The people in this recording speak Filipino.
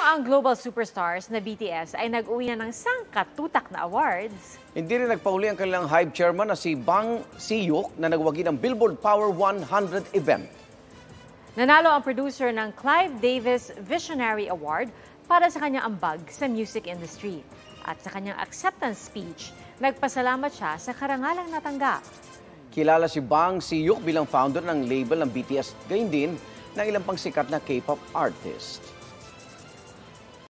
Ang global superstars na BTS ay nag-uwi na ng sangkatutak na awards. Hindi rin nagpauli ang kanilang HYBE chairman na si Bang Si-hyuk na nagwagi ng Billboard Power 100 event. Nanalo ang producer ng Clive Davis Visionary Award para sa kanyang ambag sa music industry. At sa kanyang acceptance speech, nagpasalamat siya sa karangalang natanggap. Kilala si Bang Si-hyuk bilang founder ng label ng BTS, gayon din ng ilang pang sikat na K-pop artist.